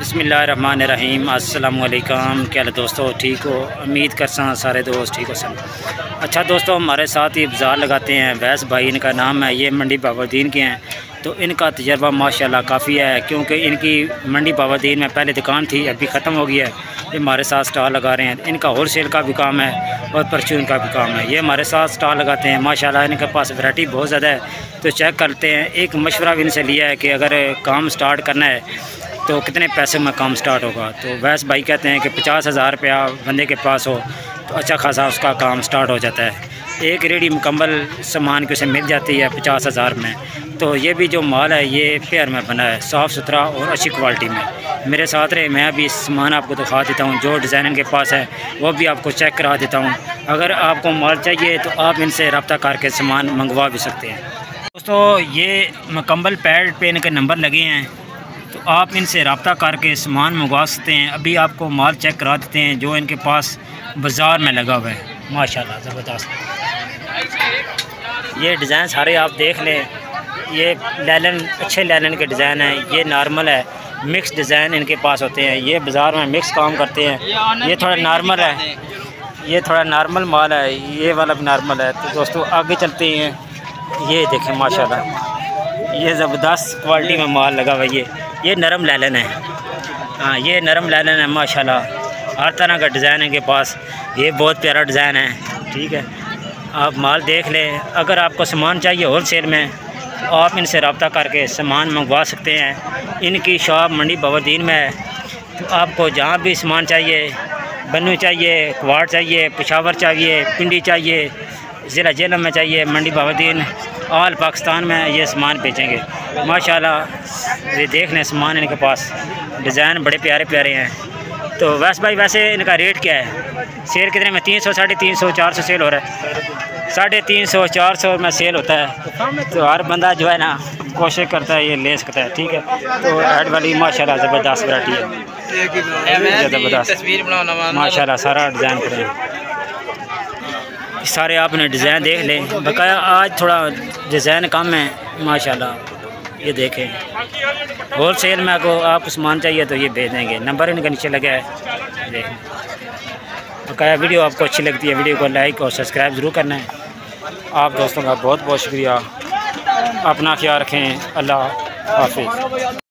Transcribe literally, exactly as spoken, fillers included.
बिस्मिल्लाहिर्रहमानिर्रहीम। अस्सलाम वालेकुम। क्या हाल है दोस्तों, ठीक हो? उम्मीद कर सा सारे दोस्त ठीक हो सन। अच्छा दोस्तों, हमारे साथ ही बाज़ार लगाते हैं वैस भाई, इनका नाम है, ये मंडी बाबादीन के हैं। तो इनका तजर्बा माशाल्लाह काफ़ी है, क्योंकि इनकी मंडी बाबादीन में पहले दुकान थी, अभी ख़त्म हो गई है। ये हमारे साथ स्टॉल लगा रहे हैं। इनका होल सेल का भी काम है और परचून का भी काम है। ये हमारे साथ स्टॉल लगाते हैं। माशाल्लाह इनके पास वैरायटी बहुत ज़्यादा है। तो चेक करते हैं। एक मशवरा भी इनसे लिया है कि अगर काम स्टार्ट करना है तो कितने पैसे में काम स्टार्ट होगा। तो वैस भाई कहते हैं कि पचास हज़ार रुपया बंदे के पास हो तो अच्छा खासा उसका काम स्टार्ट हो जाता है। एक रेडी मुकम्मल सामान की उसे मिल जाती है पचास हज़ार में। तो ये भी जो माल है ये पेयर में बना है, साफ़ सुथरा और अच्छी क्वालिटी में। मेरे साथ रहे, मैं अभी सामान आपको दिखा देता हूँ। जो डिज़ाइन इनके पास है वो भी आपको चेक करा देता हूँ। अगर आपको माल चाहिए तो आप इनसे रब्ता करके सामान मंगवा भी सकते हैं। दोस्तों ये मुकम्मल पैड पे इनके नंबर लगे हैं, तो आप इनसे रब्ता करके सामान मंगवा सकते हैं। अभी आपको माल चेक करा देते हैं जो इनके पास बाज़ार में लगा हुआ है। माशाल्लाह ज़बरदस्त। ये डिज़ाइन सारे आप देख लें। ये लैलन, अच्छे लैलन के डिज़ाइन हैं। ये नॉर्मल है, मिक्स डिज़ाइन इनके पास होते हैं। ये बाज़ार में मिक्स काम करते हैं। ये थोड़ा नॉर्मल है, ये थोड़ा नॉर्मल माल है। ये वाला भी नॉर्मल है। तो दोस्तों आगे चलते हैं। ये देखें माशाल्लाह, ये ज़बरदस्त क्वालिटी में माल लगा हुआ है। ये ये नरम लैलन है। हाँ ये नरम लैलन है माशाल्लाह। हर तरह का डिज़ाइन है इनके पास। ये बहुत प्यारा डिज़ाइन है। ठीक है, आप माल देख लें। अगर आपको सामान चाहिए होल सेल में तो आप इनसे रब्ता करके सामान मंगवा सकते हैं। इनकी शॉप मंडी बाबादीन में है। तो आपको जहाँ भी सामान चाहिए, बन्नू चाहिए, क्वाड चाहिए, पेशावर चाहिए, पिंडी चाहिए, ज़िला जेलम में चाहिए, मंडी बाबादीन ऑल पाकिस्तान में ये सामान बेचेंगे। माशाल्लाह ये देख लें सामान इनके पास, डिज़ाइन बड़े प्यारे प्यारे हैं। तो वैसे भाई वैसे इनका रेट क्या है? सेल कितने में? तीन सौ, साढ़े तीन सौ, चार सौ सेल हो रहा है। साढ़े तीन सौ, चार सौ में सेल होता है। तो हर बंदा जो है ना कोशिश करता है ये ले सकता है। ठीक है, तो हेड वाली माशाल्लाह ज़बरदस्त वैरायटी है, ज़बरदस्त माशाल्लाह। सारा डिज़ाइन पड़े सारे आपने डिज़ाइन देख लें। बकाया आज थोड़ा डिज़ाइन कम है माशाल्लाह। ये देखें, होल सेल में आपको आपको सामान चाहिए तो ये भेज देंगे। नंबर इनका नीचे लगा है, देखें। बकाया वीडियो आपको अच्छी लगती है, वीडियो को लाइक और सब्सक्राइब ज़रूर करना है। आप दोस्तों का बहुत बहुत शुक्रिया। अपना ख्याल रखें। अल्लाह हाफिज़।